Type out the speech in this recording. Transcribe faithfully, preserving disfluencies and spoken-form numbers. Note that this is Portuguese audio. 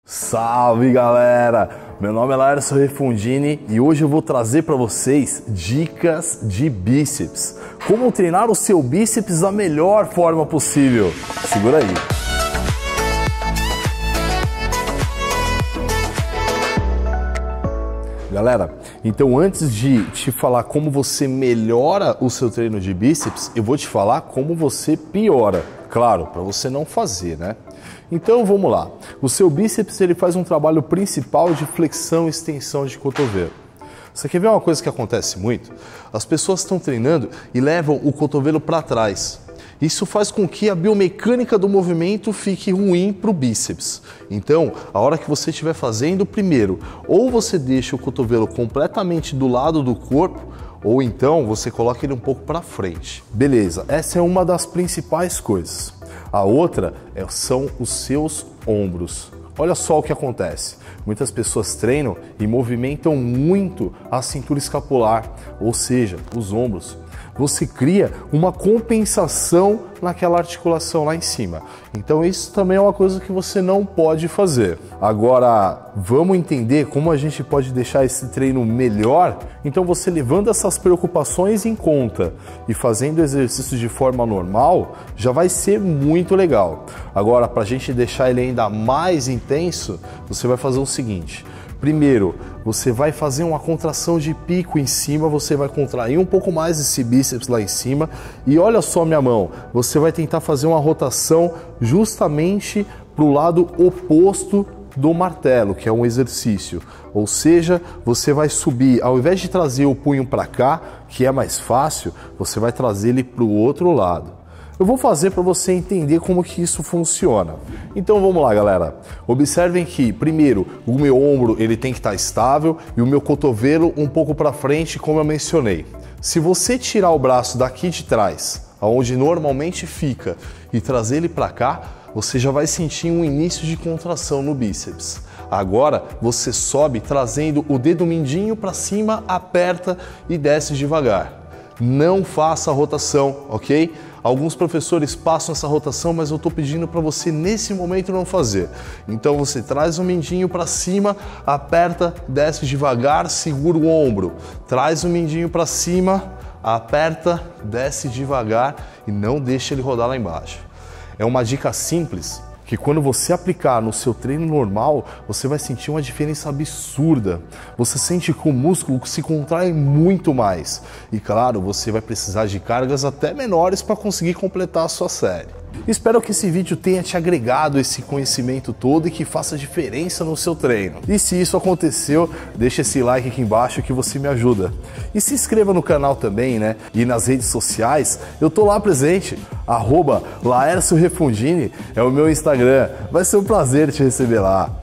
Salve galera, meu nome é Laércio Refundini e hoje eu vou trazer para vocês dicas de bíceps. Como treinar o seu bíceps da melhor forma possível. Segura aí. Galera, então antes de te falar como você melhora o seu treino de bíceps, eu vou te falar como você piora. Claro, para você não fazer, né? Então vamos lá. O seu bíceps ele faz um trabalho principal de flexão e extensão de cotovelo. Você quer ver uma coisa que acontece muito? As pessoas estão treinando e levam o cotovelo para trás. Isso faz com que a biomecânica do movimento fique ruim para o bíceps. Então, a hora que você estiver fazendo, primeiro, ou você deixa o cotovelo completamente do lado do corpo, ou então você coloca ele um pouco para frente. Beleza, essa é uma das principais coisas. A outra é, são os seus ombros. Olha só o que acontece. Muitas pessoas treinam e movimentam muito a cintura escapular, ou seja, os ombros. Você cria uma compensação naquela articulação lá em cima. Então isso também é uma coisa que você não pode fazer. Agora, vamos entender como a gente pode deixar esse treino melhor? Então você levando essas preocupações em conta e fazendo exercício de forma normal, já vai ser muito legal. Agora, para a gente deixar ele ainda mais intenso, você vai fazer o seguinte. Primeiro, você vai fazer uma contração de pico em cima, você vai contrair um pouco mais esse bíceps lá em cima e olha só minha mão, você vai tentar fazer uma rotação justamente para o lado oposto do martelo, que é um exercício. Ou seja, você vai subir, ao invés de trazer o punho para cá, que é mais fácil, você vai trazer ele para o outro lado. Eu vou fazer para você entender como que isso funciona. Então vamos lá, galera. Observem que, primeiro, o meu ombro ele tem que estar estável e o meu cotovelo um pouco para frente, como eu mencionei. Se você tirar o braço daqui de trás, aonde normalmente fica, e trazer ele para cá, você já vai sentir um início de contração no bíceps. Agora você sobe trazendo o dedo mindinho para cima, aperta e desce devagar. Não faça a rotação, ok? Alguns professores passam essa rotação, mas eu estou pedindo para você nesse momento não fazer. Então você traz o mindinho para cima, aperta, desce devagar, segura o ombro. Traz o mindinho para cima, aperta, desce devagar e não deixa ele rodar lá embaixo. É uma dica simples, que quando você aplicar no seu treino normal, você vai sentir uma diferença absurda. Você sente que o músculo se contrai muito mais. E claro, você vai precisar de cargas até menores para conseguir completar a sua série. Espero que esse vídeo tenha te agregado esse conhecimento todo e que faça diferença no seu treino. E se isso aconteceu, deixa esse like aqui embaixo que você me ajuda. E se inscreva no canal também, né? E nas redes sociais, eu tô lá presente. arroba Laércio Refundini é o meu Instagram. Vai ser um prazer te receber lá.